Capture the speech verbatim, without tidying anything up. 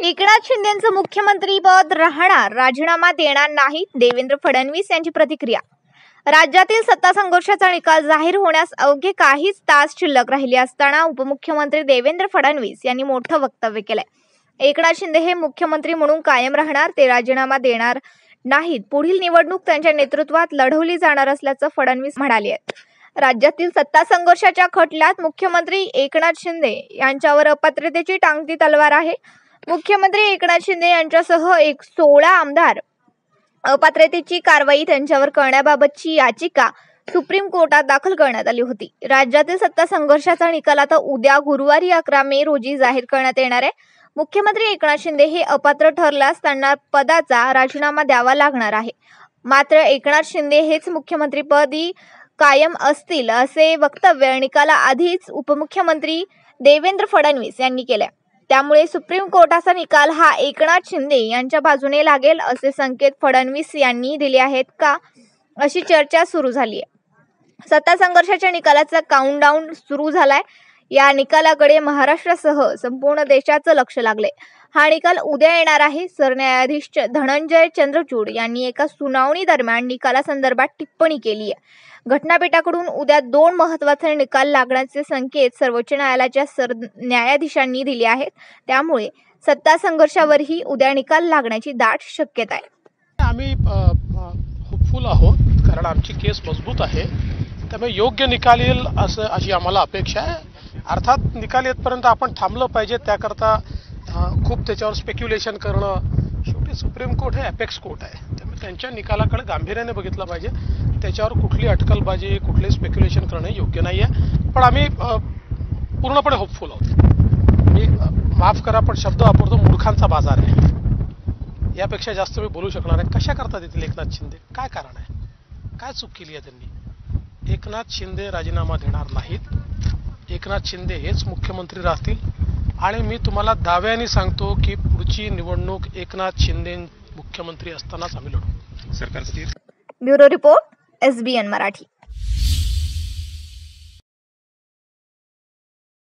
एकनाथ शिंदेंचं मुख्यमंत्रीपद राहणार, राजीनामा देणार नाहीत, देवेंद्र फडणवीस यांची प्रतिक्रिया. राज्यातील सत्ता संघर्षाचा निकाल जाहीर होण्यास अवघे काहीच तास शिल्लक राहिले असताना उपमुख्यमंत्री देवेंद्र फडणवीस यांनी मोठं वक्तव्य केलंय. एकनाथ शिंदे हे मुख्यमंत्री म्हणून कायम राहणार, ते राजीनामा देणार नाहीत. पुढील निवडणूक त्यांच्या नेतृत्वात लढवली जाणार असल्याचं फडणवीस म्हणाले आहेत. राज्यातील सत्ता संघर्षाच्या खटल्यात मुख्यमंत्री एकनाथ शिंदे यांच्यावर अपात्रतेची टांगती तलवार आहे. मुख्यमंत्री एकनाथ शिंदे यांच्यासह एक सोळा आमदार अपात्रतेची कारवाई त्यांच्यावर करण्याबाबतची याचिका सुप्रीम कोर्टात दाखल करण्यात आली होती. राज्यातील सत्ता संघर्षाचा निकाल आता उद्या गुरुवारी अकरा मे रोजी जाहीर करण्यात येणार आहे. मुख्यमंत्री एकनाथ शिंदे हे अपात्र ठरल्यास त्यांना पदाचा राजीनामा द्यावा लागणार आहे. मात्र एकनाथ शिंदे हेच मुख्यमंत्रीपदी कायम असतील असे वक्तव्य निकालाआधीच उपमुख्यमंत्री देवेंद्र फडणवीस यांनी केले. त्यामुळे सुप्रीम कोर्टाचा निकाल हा एकनाथ शिंदे यांच्या बाजूने लागेल असे संकेत फडणवीस यांनी दिले आहेत का, अशी चर्चा सुरू झाली आहे. सत्ता संघर्षाच्या निकालाचा काउंटडाऊन सुरू झालाय. या निकालाकडे महाराष्ट्रासह संपूर्ण देशाचं लक्ष लागले. हा निकाल उद्या येणार आहे. सरन्यायाधीश धनंजय चंद्रचूड यांनी एका सुनावणी दरम्यान निकालासंदर्भात टिप्पणी केली आहे. घटनापीठाकडून उद्या दोन महत्त्वाचे निकाल लागण्याचे संकेत सर्वोच्च न्यायालयाच्या सरन्यायाधीशांनी दिले आहेत. त्यामुळे सत्ता संघर्षावरही उद्या निकाल लागण्याची दाट शक्यता आहे. आम्ही होपफुल आहोत, कारण आमची केस मजबूत आहे. त्यामुळे योग्य निकाल येईल असं अशी आम्हाला अपेक्षा आहे. अर्थात निकाल येतपर्यंत आपण थांबलं पाहिजे. त्याकरता खूप त्याच्यावर स्पेक्युलेशन करणं, शेवटी सुप्रीम कोर्ट हे अपेक्स कोर्ट आहे. त्यामुळे त्यांच्या निकालाकडे गांभीर्याने बघितलं पाहिजे. त्याच्यावर कुठली अटकलबाजी, कुठले स्पेक्युलेशन करणं योग्य नाही आहे. पण आम्ही पूर्णपणे होपफुल आहोत. मी माफ करा पण शब्द वापरतो, मूर्खांचा बाजार आहे. यापेक्षा जास्त मी बोलू शकणार नाही. कशा करतात येथील एकनाथ शिंदे? काय कारण आहे? काय चूक केली आहे त्यांनी? एकनाथ शिंदे राजीनामा देणार नाहीत. एकनाथ शिंदे हेच मुख्यमंत्री राहतील. आणि मी तुम्हाला दाव्याने सांगतो की पुढची निवडणूक एकनाथ शिंदे मुख्यमंत्री असतानाच आम्ही लढू. सरकार स्थिर. Bureau report, S B N Marathi.